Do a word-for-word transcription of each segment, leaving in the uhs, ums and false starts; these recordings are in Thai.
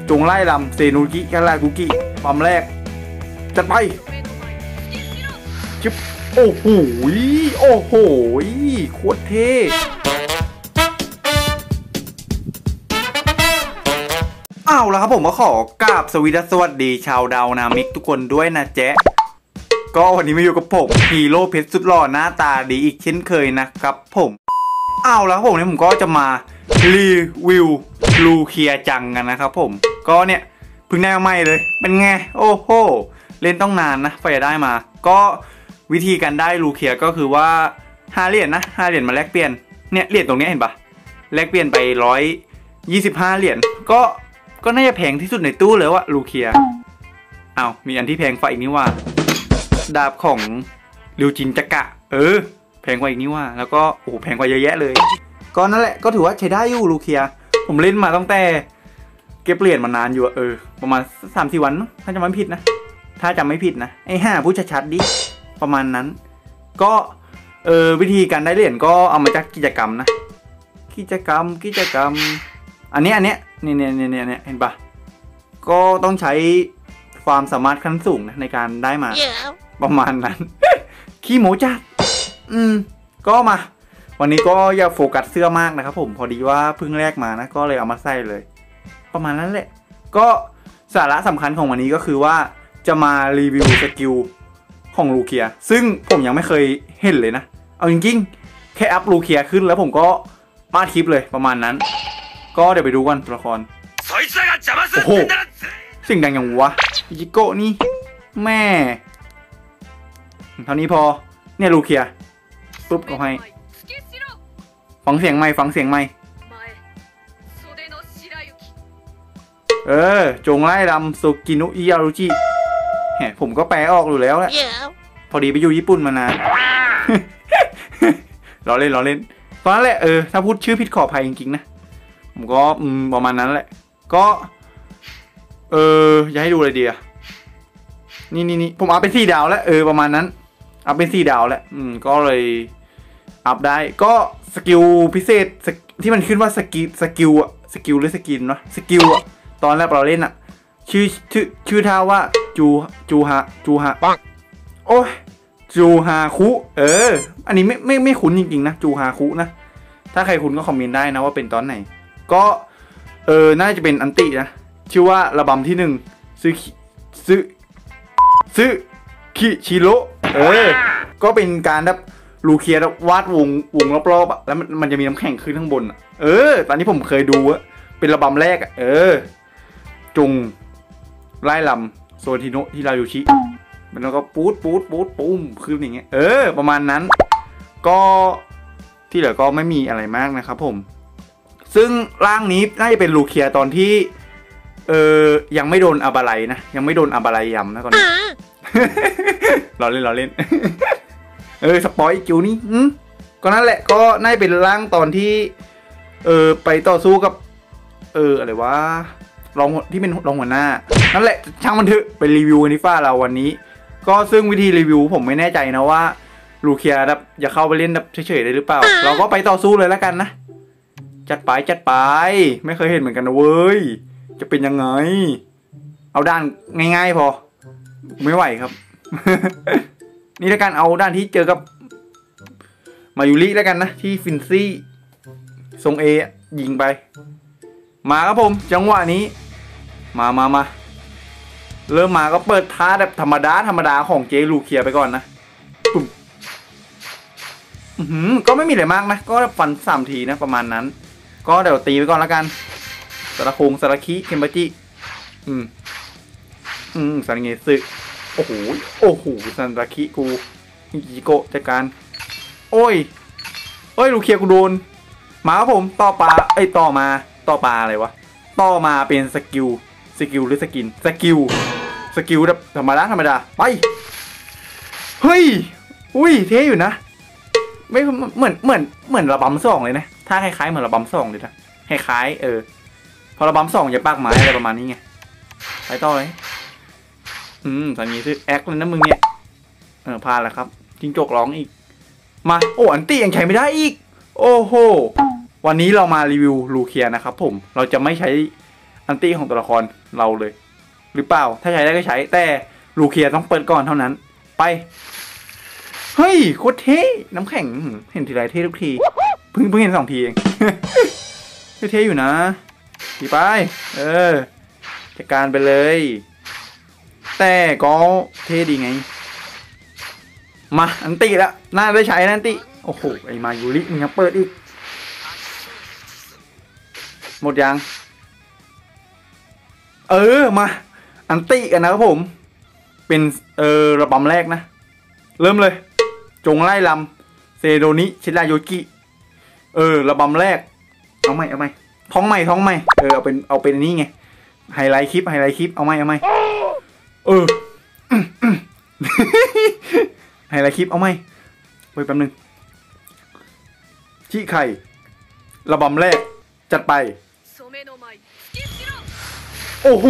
จงไล่ลำเซนุกิกาลากุกิปั๊มแรกจัดไปจิ๊บโอ้โหโอ้โหโคตรเท่อ้าวแล้วครับผมก็ขอกราบสวัสดีชาวดาวนามิกทุกคนด้วยนะแจ๊ก็วันนี้มาอยู่กับผมฮีโร่เพชรสุดหล่อหน้าตาดีอีกเช่นเคยนะครับผมอ้าวแล้วผมเนี่ยผมก็จะมารีวิวลูเคียจังกันนะครับผมก็เนี่ยเพิ่งได้มาใหม่เลยเป็นไงโอ้โหเล่นต้องนานนะไฟได้มาก็วิธีการได้ลูเคียก็คือว่าห้าเหรียญนะห้าเหรียญมาแลกเปลี่ยนเนี่ยเหรียญตรงนี้เห็นปะแลกเปลี่ยนไปร้อยยี่สิบห้าเหรียญก็ก็น่าจะแพงที่สุดในตู้เลยว่าลูเคียอ้าวมีอันที่แพงกว่าอีกนี่ว่าดาบของริวจินจักระเออแพงกว่าอีกนี่ว่าแล้วก็โอ้โหแพงกว่าเยอะแยะเลยก็นั่นแหละก็ถือว่าใช้ได้อยู่ลูเคียผมเล่นมาตั้งแต่เก็บเหรียญมานานอยู่เออประมาณสามสี่วันถ้าจำไม่ผิดนะถ้าจำไม่ผิดนะไอ้ห่าพูดชัดๆดิประมาณนั้นก็เออวิธีการได้เหรียญก็เอามาจากกิจกรรมนะกิจกรรมกิจกรรมอันนี้อันเนี้ยเนี่ยเนี่ยเนี่ยเนี่ยเห็นปะก็ต้องใช้ความสามารถขั้นสูงนะในการได้มา yeah. ประมาณนั้น ขี้โมจัดอืมก็มาวันนี้ก็อย่าโฟกัสเสื้อมากนะครับผมพอดีว่าเพิ่งแรกมานะก็เลยเอามาใส่เลยประมาณนั้นแหละก็สาระสำคัญของวันนี้ก็คือว่าจะมารีวิวสกิลของลูเคียซึ่งผมยังไม่เคยเห็นเลยนะเอาจริงๆแค่อัพลูเคียขึ้นแล้วผมก็มาคลิปเลยประมาณนั้นก็เดี๋ยวไปดูกันตัวละครโอ้โหสิ่งดังอย่างวะอิจิโกะนี่แม่เท่านี้พอเนี่ยลูเคียปุ๊บก็ให้ฟังเสียงไหมฟังเสียงไหมเออจงไล่รำสุกินุอิยารุจิแหมผมก็แปลออกอยู่แล้วแหละ yeah. พอดีไปอยู่ญี่ปุ่นมานาน ล้อเล่นล้อเล่นตอนนั้นแหละเออถ้าพูดชื่อผิดขออภัยจริงๆนะผมก็อืมประมาณนั้นแหละก็เออจะให้ดูอะไรดีอะนี่นี่นี่ผมอัพเป็นสี่ดาวแล้วเออประมาณนั้นอัพเป็นสี่ดาวแล้วอืมก็เลยอัพได้ก็สกิลพิเศษที่มันขึ้นว่าสกิลสกิลอะสกิลหรือสกินเนาะสกิลอะตอนแรกเราเล่นอะชื่อชื่อชื่อท่าว่าจูจูฮะจูฮะโอ้ยจูฮาคุเอออันนี้ไม่ไม่ไม่คุ้นจริงๆนะจูฮาคุนะถ้าใครคุ้นก็คอมเมนต์ได้นะว่าเป็นตอนไหนก็เออน่าจะเป็นอันตินะชื่อว่าระบำที่หนึ่งซึซึซึคิชิโร่เออก็เป็นการแบบลูเคียวาดวงวงรอบๆอะแล้วมันมันจะมีน้ำแข็งขึ้นข้างบนอะเออตอนนี้ผมเคยดูอะเป็นระบำแรกอะเออจงไล่ลำโซทิโนะที่รายูชิมันแล้วก็ปูดปูดปูดปุ้มขึ้นอย่างเงี้ยเออประมาณนั้นก็ที่เหลือก็ไม่มีอะไรมากนะครับผมซึ่งร่างนี้น่าจะเป็นลูเคียตอนที่เออยังไม่โดนอาบาไลนะยังไม่โดนอาบาไลยำนะก่อน เราเล่นเราเล่น เออสปอยจิวนี่ก็นั่นแหละก็น่าจะเป็นร่างตอนที่เออไปต่อสู้กับเอออะไรวะรองที่เป็นรองหัวหน้านั่นแหละช่างมันเถอะไปรีวิวกันที่ฟ้าเราวันนี้ก็ซึ่งวิธีรีวิวผมไม่แน่ใจนะว่าลูเคียแบบอย่าเข้าไปเล่นแบบเฉยๆได้หรือเปล่า เราก็ไปต่อสู้เลยแล้วกันนะจัดไปจัดไปไม่เคยเห็นเหมือนกันนะเว้ยจะเป็นยังไงเอาด้านง่ายๆพอไม่ไหวครับ นี่แล้วกันเอาด้านที่เจอกับมายุริแล้วกันนะที่ฟินซี่ทรงเอยิงไปมาครับผมจังหวะนี้มามามาเริ่มมาก็เปิดท้าแบบธรรมดาธรรมดาของเจลูเคียไปก่อนนะปุ๊บอือก็ไม่มีอะไรมากนะก็ฟันสามทีนะประมาณนั้นก็เดี๋ยวตีไปก่อนแล้วกันสารคงสารคิเคมบาจิอืมอืมสันเงสึโอ้โหโอ้โหสันตาคิกูอิจิโกะจัดการโอ้ยโอ้ยลูเคียกูโดนมาครับผมต่อปลาไอ้ต่อมาต่อปลาอะไรวะต่อมาเป็นสกิลสกิลหรือสกินสกิลสกิลแบบธรรมดาธรรมดาไปเฮ้ยอุ้ยเท่อยู่นะไม่เหมือนเหมือนเหมือนระบำสองเลยนะถ้าคล้ายๆเหมือนระบำสองเลยนะคล้ายๆเออพอระบำสองจะปากไม้อะไรประมาณนี้ไงไปต่อเลยอืมตอนนี้คือแอคเลยนะมึงเนี่ยเออพาแล้วครับจิงจกร้องอีกมาโอ้อันตี้ยังใช้ไม่ได้อีกโอ้โหวันนี้เรามารีวิวลูเคียนะครับผมเราจะไม่ใช้อันตี้ของตัวละครเราเลยหรือเปล่าถ้าใช้ได้ก็ใช้แต่ลูเคียต้องเปิดก่อนเท่านั้นไปเฮ้ยโคตรเท่น้ำแข็งเห็นทีไรเท่ทุกทีเพิ่งเพิ่งเห็นสองทีเอง เท่อยู่นะทีไปเออจัดการไปเลยแต่ก็เท่ดีไงมาอันตี้แล้วน่าได้ใช้นะอันตี้โอ้โหไอมายูริมึงยังเปิดอีกหมดยังเออมาอันตี้กันนะครับผมเป็นเออระบำแรกนะเริ่มเลยจงไล่ลำเซโดนิชิราโยกิเออระบำแรกเอาไหมเอาไหมท้องใหม่ท้องใหม่เออเอาเป็นเอาเป็นนี่ไงไฮไลท์คลิปไฮไลท์คลิปเอาไหมเอาไหมเออ ไฮไลท์คลิปเอาไหมไว้แป๊บนึงชี้ไข่ระบำแรกจัดไปโอ้โห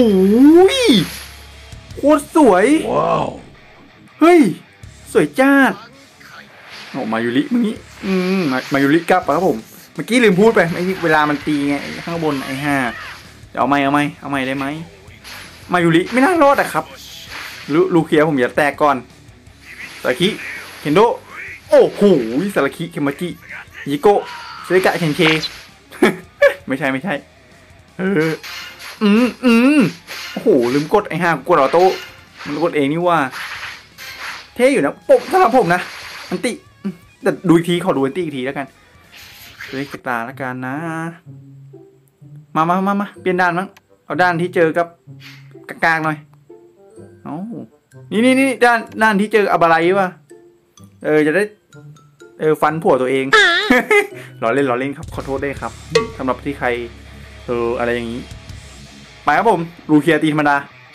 โคตรสวยว้าวเฮ้ยสวยจ้าโอ้มายุริมึงนี้อืมมายุริกลับครับผมเมื่อกี้ลืมพูดไปไอ้เวลามันตีไงข้างบนไอ้ห่าเอาไหมเอาไหมเอาไหมได้ไหมมายุริไม่น่ารอดอะครับลูลูเคียผมอย่าแตกก่อนสาคิเคนโดโอ้โหสาคิเคมาจิยิโกะเซกะเชนเช ไม่ใช่ไม่ใช่เอออืมอืมโอ้โหลืมกดไอ้ห่ากดออโต้มันกดเองนี่ว่าเท่อยู่นะปุ๊บสำหรับผมนะอันติแต่ดูอีกทีขอดูอันติอีกทีแล้วกันเล็กตาแล้วกันนะมามามามาเปลี่ยนด้านมั้งเอาด้านที่เจอกับกลางๆหน่อยเอ้านี่นี่นี่ด้านด้านที่เจออับอะไรวะเออจะได้เออฟันผัวตัวเอง ล้อเล่นล้อเล่นครับขอโทษด้วยครับสำหรับที่ใครเอออะไรอย่างนี้ไปครับผมลูเคียตีธรรมดา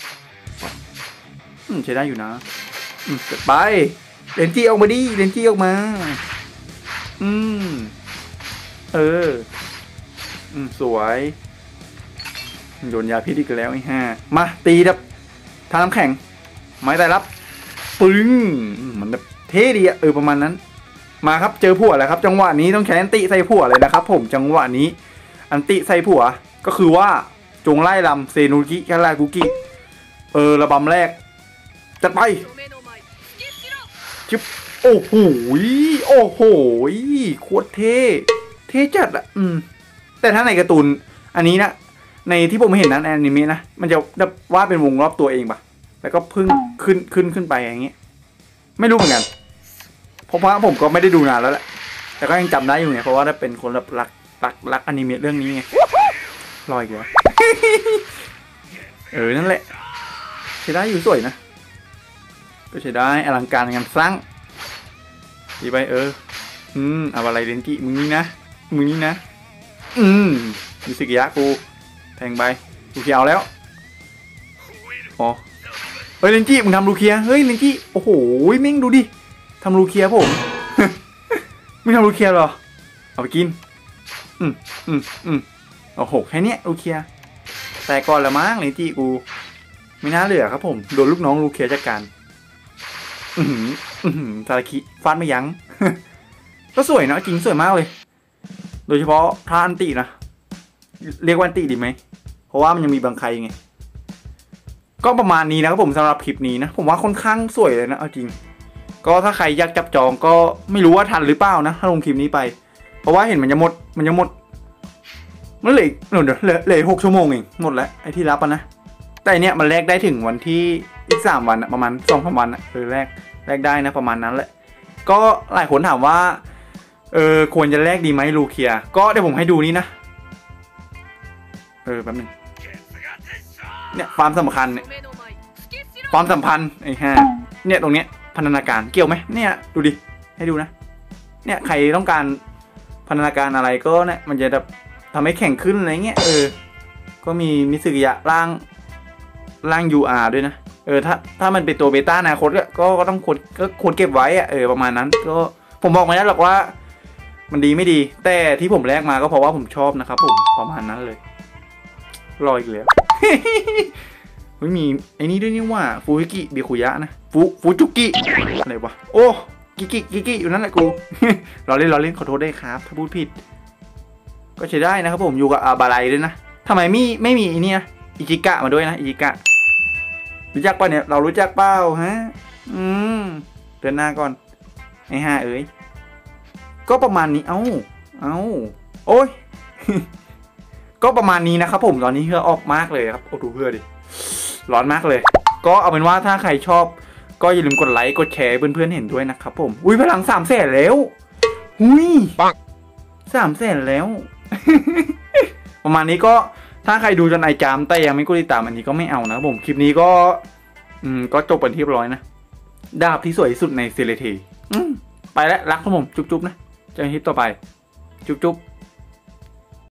อืมใช้ได้อยู่นะอืมไปเลนจี้ออกมาดิเลนจี้ออกมาอืมเอออืมสวยโดนยาพิษอีกแล้วไอ้ห่ามาตีแบบทางน้ำแข็งไม้ไต่รับปึ้งมันแบบเท่ดีอะเออประมาณนั้นมาครับเจอผัวแล้วครับจังหวะนี้ต้องใช้อันติใส่ผัวเลยนะครับผมจังหวะนี้อันติใส่ผัวก็คือว่าจงไล่ลำเซนุกิแคลากุกิเออระบำแรกจัดไปชิบโอ้โหโอ้โหโคตรเท่เท่จัดอ่ะอืมแต่ถ้าในการ์ตูนอันนี้นะในที่ผมเห็นนั้นแอนิเมะนะมันจะวาดเป็นวงรอบตัวเองปะแล้วก็พึ่งขึ้นขึ้นขึ้นไปอย่างเงี้ยไม่รู้เหมือนกันเพราะว่าผมก็ไม่ได้ดูนานแล้วแหละแต่ก็ยังจำได้อยู่ไงเพราะว่าถ้าเป็นคนรักรักรักรักอนิเมะเรื่องนี้ไงลอยเกลือ เออนั่นแหละใช้ได้อยู่สวยนะก็ใช้ได้อลังการงานสร้างดีไปเอออืมเอาอะไรเรนจิมึงนี่นะมึงนี่นะอืมมิสึกิยะกูแทงไปลูเคียเอาแล้วอ๋อเฮ้ยเรนจิมึงทำลูเคียเฮ้ยเรนจิโอ้โหมิ่งดูดิทำลูเคียผม ไม่ทำลูเคียหรอเอาไปกินอืมอืมอืมโอ้โหแค่นี้ลูเคียแต่ก่อนละมั้งเรนจิกูไม่น่าเหลือครับผมโดนลูกน้องลูเคียจัดการอืมอืมซาราคิฟาดไม่ยั้ง ก็สวยนะจริงสวยมากเลยโดยเฉพาะท่าอันตินะเรียกว่าอันติดีไหมเพราะว่ามันยังมีบางใครไงก็ประมาณนี้นะครับผมสำหรับคลิปนี้นะผมว่าค่อนข้างสวยเลยนะเอาจริงก็ถ้าใครอยากจับจองก็ไม่รู้ว่าทันหรือเปล่านะถ้าลงคลิปนี้ไปเพราะว่าเห็นมันจะหมดมันจะหมดมันเหลือเดี๋ยวเหลือเหลือหกชั่วโมงเองหมดแล้วไอ้ที่รับอ่ะนะแต่เนี้ยมันแลกได้ถึงวันที่อีกสามวันอะประมาณสองสามวันอะคือแลกแลกได้นะประมาณนั้นแหละก็หลายคนถามว่าเออควรจะแลกดีไหมลูเคียก็เดี๋ยวผมให้ดูนี่นะเออแป๊บนึงเนี่ยความสำคัญเนี่ยความสัมพันธ์ไอ้ห่าเนี่ยตรงเนี้ยพันธนาการเกี่ยวไหมเนี่ยดูดิให้ดูนะเนี่ยใครต้องการพันธนาการอะไรก็เนี่ยมันจะแบบทำให้แข่งขึ้นอะไรเงี้ยเออก็มีมิสึกิยะร่างร่าง ยู อาร์ ด้วยนะเออถ้าถ้ามันเป็นตัวเบต้าอนาคตก็ก็ต้องควรก็ควรเก็บไว้อะเออประมาณนั้นก็ผมบอกไม่ได้หรอกว่ามันดีไม่ดีแต่ที่ผมแลกมาก็เพราะว่าผมชอบนะครับผมประมาณนั้นเลยรออีกแล้ว ไม่มีไอ้นี้ด้วยนี่ว่าฟูฮิกิเบียคุยะนะฟูฟูจุกิอะไรวะโอ้กิกิกิกิอยู่นั่นแหละกู เราเล่นเราเล่นขอโทษได้ครับถ้าพูดผิดก็ใช้ได้นะครับผมอยู่กับอาบาไลด้วยนะทำไมไม่ไม่มีไอ้นี่อิจิกะมาด้วยนะอิจิกะรู้จักป่ะเนี่ยเรารู้จักเปล่าฮะอืมเดินหน้าก่อนไอ้ห่าเอ้ยก็ประมาณนี้เอ้าเอ้าโอ้ย ก็ประมาณนี้นะครับผมตอนนี้เพื่อออกมากเลยครับโอ้ดูเพื่อดิร้อนมากเลยก็เอาเป็นว่าถ้าใครชอบก็อย่าลืมกดไลค์กดแชร์เพื่อนๆเห็นด้วยนะครับผมอุ้ยพลังสามแสนแล้วอุ้ยปังสามแสนแล้ว ประมาณนี้ก็ถ้าใครดูจนไอจามแต่ยังไม่กดติดตามอันนี้ก็ไม่เอานะครับผมคลิปนี้ก็อืมก็จบเป็นที่เรียบร้อยนะดาบที่สวยที่สุดในเซเลทีไปแล้วรักครับผมจุ๊บๆนะเจอกันคลิปต่อไปจุ๊บๆ